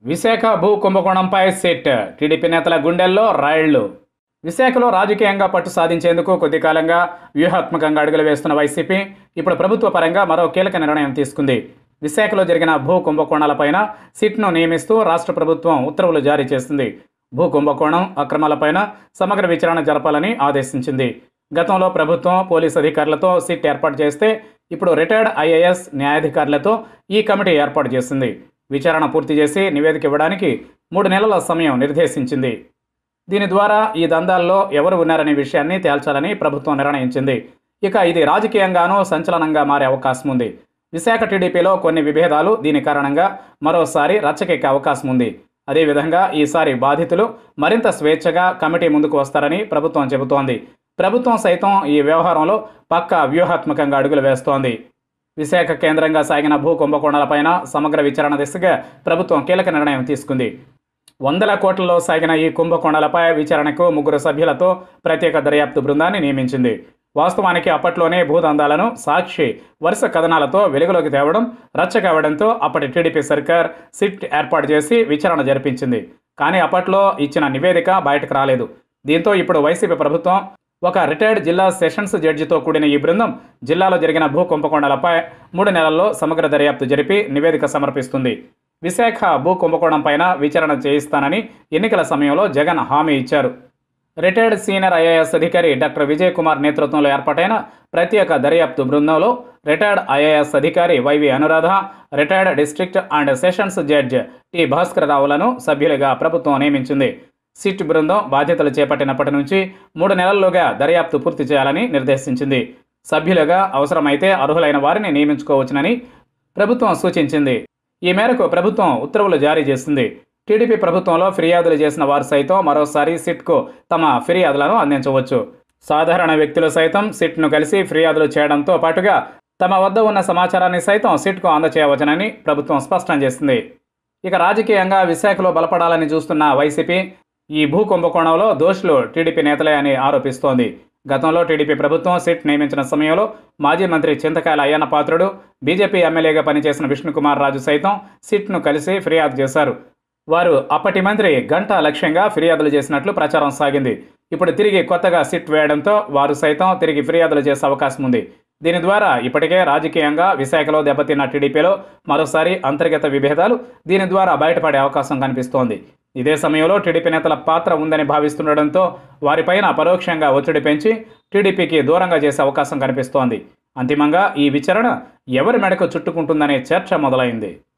విశాఖ భూ కుంభకోణంపై SIT TDP నేతల గుండెల్లో రైళ్లు. విశాఖలో రాజకీయంగా పట్టు సాధించేందుకు కొద్ది కాలంగా వ్యూహాత్మకంగా అడుగులు వేస్తున్న వైసీపీ ఇప్పుడు ప్రభుత్వ పరంగా మరో కీలక నిర్ణయం తీసుకుంది. విశాఖలో జరిగిన భూ కుంభకోణాలపైన సిట్ను నియమిస్తూ రాష్ట్ర ప్రభుత్వం ఉత్తర్వులు జారీ చేసింది. భూ కుంభకోణం అక్రమాలపైన సమగ్ర విచారణ జరపాలని ఆదేశించింది. గతంలో ప్రభుత్వం పోలీసు అధికారులతో సిట్ ఏర్పాటు చేస్తే ఇప్పుడు రిటైర్డ్ ఐఏఎస్ న్యాయాధికారులతో ఈ కమిటీ ఏర్పాటు చేసింది. విచారణ పూర్తి చేసి నివేదిక ఇవ్వడానికి 3 నెలల సమయం నిర్దేశించింది. దీని ద్వారా ఈ దందాల్లో ఎవరు ఉన్నారనే విషయాన్ని తేల్చాలని ప్రభుత్వం నిర్ణయించింది. ఇక ఇది రాజకీయంగానూ సంచలనంగా మారే అవకాశం ఉంది. విశాఖ టీడీపీలో కొన్ని విభేదాలు దీని కారణంగా మరోసారి రచ్చకెక్కే అవకాశం ఉంది. అదేవిధంగా ఈసారి బాధితులు మరింత స్వేచ్ఛగా కమిటీ ముందుకు వస్తారని ప్రభుత్వం చెబుతోంది. ప్రభుత్వం సైతం ఈ వ్యవహారంలో పక్కా వ్యూహాత్మకంగా అడుగులు వేస్తోంది. విశాఖ కేంద్రంగా సాగిన భూ కుంభకోణాలపైన సమగ్ర విచారణ దిశగా ప్రభుత్వం కీలక నిర్ణయం తీసుకుంది. 100 కోట్లలో సాగిన ఈ కుంభకోణాలపై విచారణకు 3 సభ్యులతో ప్రత్యేక దర్యాప్తు బృందాన్ని నియమించింది. వాస్తవానికి అప్పట్లోనే భూదందాలను సాక్షి వరుస కథనాలతో వెలుగులోకి తేవడం రచ్చ కావడంతో అప్పటి టీడీపీ సర్కార్ సిట్ ఏర్పాటు చేసి విచారణ జరిపించింది. కానీ అప్పట్లో ఇచ్చిన నివేదిక బయటకు రాలేదు. దీంతో ఇప్పుడు వైసీపీ ప్రభుత్వం ఒక రిటైర్డ్ జిల్లా సెషన్స్ జడ్జితో కూడిన ఈ బృందం జిల్లాలో జరిగిన భూ కుంభకోణాలపై 3 నెలల్లో సమగ్ర దర్యాప్తు జరిపి నివేదిక సమర్పిస్తుంది. విశాఖ భూ కుంభకోణం పైన విచారణ చేయిస్తానని ఎన్నికల సమయంలో జగన్ హామీ ఇచ్చారు. రిటైర్డ్ సీనియర్ ఐఏఎస్ అధికారి డాక్టర్ విజయ్ కుమార్ నేతృత్వంలో ఏర్పాటైన ప్రత్యేక దర్యాప్తు బృందంలో రిటైర్డ్ ఐఏఎస్ అధికారి YV Anuradha, retired district and sessions judge T భాస్కరరావులను సభ్యులుగా ప్రభుత్వం నియమించింది. సిట్ బృందం బాధ్యతలు చేపట్టినప్పటి నుంచి 3 నెలల్లోగా దర్యాప్తు పూర్తి చేయాలని నిర్దేశించింది. సభ్యులుగా అవసరమైతే అర్హులైన వారిని నియమించుకోవచ్చునని ప్రభుత్వం సూచించింది. ఈ మేరకు ప్రభుత్వం ఉత్తర్వులు జారీ చేసింది. టీడీపీ ప్రభుత్వంలో ఫిర్యాదులు చేసిన వారు సైతం మరోసారి సిట్కు తమ ఫిర్యాదులను అందించవచ్చు. సాధారణ వ్యక్తులు సైతం సిట్ను కలిసి ఫిర్యాదులు చేయడంతో పాటుగా తమ వద్ద ఉన్న సమాచారాన్ని సైతం సిట్కు అందచేయవచ్చునని ప్రభుత్వం స్పష్టం చేసింది. ఇక రాజకీయంగా విశాఖలో బలపడాలని చూస్తున్న వైసీపీ ఈ భూ కుంభకోణంలో దోషులు టీడీపీ నేతలే అని ఆరోపిస్తోంది. గతంలో టీడీపీ ప్రభుత్వం సిట్ నియమించిన సమయంలో మాజీ మంత్రి చింతకాయల అయ్యన్న పాత్రుడు, బీజేపీ ఎమ్మెల్యేగా పనిచేసిన విష్ణుకుమార్ రాజు సైతం సిట్ను కలిసి ఫిర్యాదు చేశారు. వారు అప్పటి మంత్రి గంటా లక్ష్యంగా ఫిర్యాదులు చేసినట్లు ప్రచారం సాగింది. ఇప్పుడు తిరిగి కొత్తగా సిట్ వేయడంతో వారు సైతం తిరిగి ఫిర్యాదులు చేసే అవకాశం ఉంది. దీని ద్వారా ఇప్పటికే రాజకీయంగా విశాఖలో దెబ్బతిన్న టీడీపీలో మరోసారి అంతర్గత విభేదాలు దీని ద్వారా బయటపడే అవకాశం కనిపిస్తోంది. ఇదే సమయంలో టీడీపీ నేతల పాత్ర ఉందని భావిస్తుండటంతో వారిపైన పరోక్షంగా ఒత్తిడి పెంచి టీడీపీకి దూరంగా చేసే అవకాశం కనిపిస్తోంది. అంతిమంగా ఈ విచారణ ఎవరి మెడకు చుట్టుకుంటుందనే చర్చ మొదలైంది.